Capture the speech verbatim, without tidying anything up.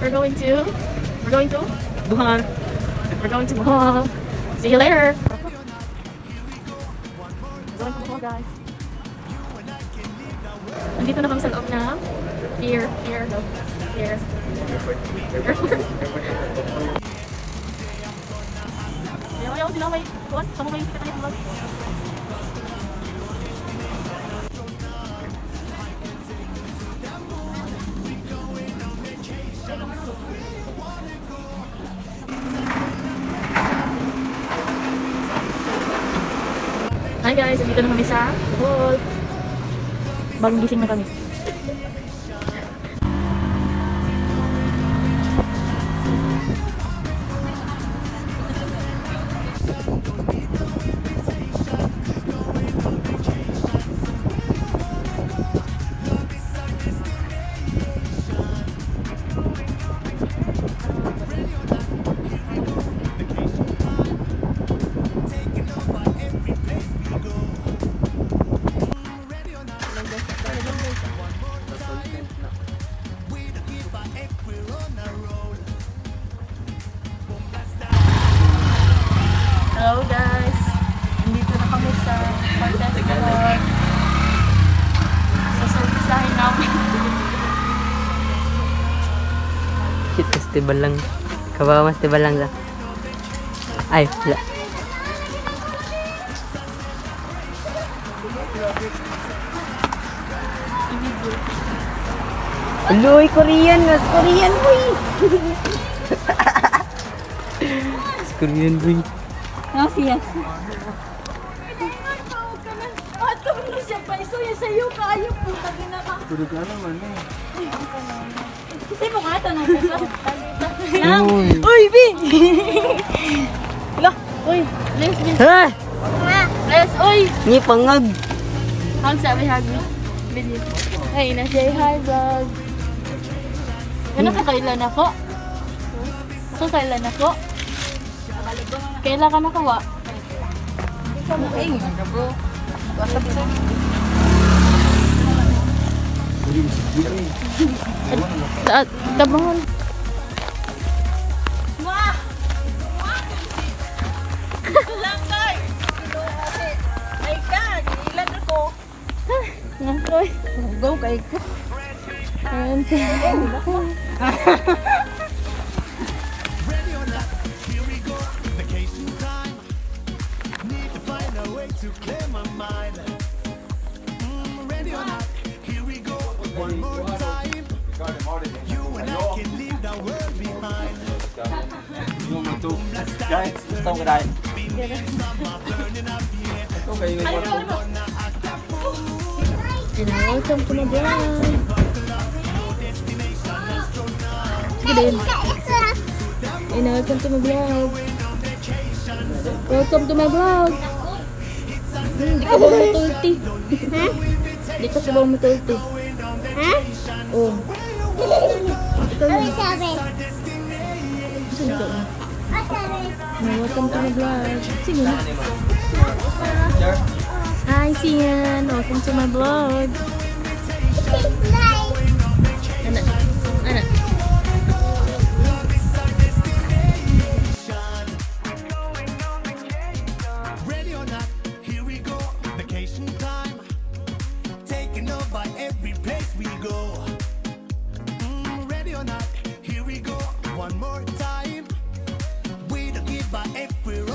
We're going to, we're going to Buhan. We're going to Bohol. See you later. Going to Bohol, guys. Nandito na kami sa loob na here, here, no, here. Airport. Ayaw, ayaw, sila may kuwan. Sama may kita yung vlog. Hi guys, nandito na kami sa Bohol. Bagong gising na kami. Hello guys, nandito na kami sa Festival. Sa service lahin namin. Shit, festival lang. Kabawa festival lang sa. Ay, wala. Loy, Korean! Mas Korean, boy! Korean, boy. Ano siya? Ato mo siya pa iso ya sayo kaayo po tagina ka. Tulog ka naman eh. Kasi mo nga tanong ko sa Nang! Uy, B! Lah, uy, les, les. Ha! Les, uy! Ni pangag! Hang sabi hag mo. Bili. Hey, na say hi vlog. Ano ka kailan ako? Ako kailan ako? Kailan ka nakawa? Ay, bro. Tabangan. Ay ka, ilan ako? Ngakoy. Go kay ka. To clear my mind. Mm, ready or not, here we go. One more time. You and I can leave the world behind. Guys, gusto ko dahil. Okay, yung And welcome to my vlog. Sige din. And welcome to my vlog. Welcome to my vlog. Hmm, di ka ba matulti? Ha? Di ka ba matulti? Ha? Oo. Ano sabi? Saan ka? Welcome to my vlog. Sige na. Hi, Sian. Welcome to my vlog. Anak. Anak. Ready or not, here we go. Vacation time. Taking over every place we go. Mm, ready or not, here we go. One more time. We don't give a F, we're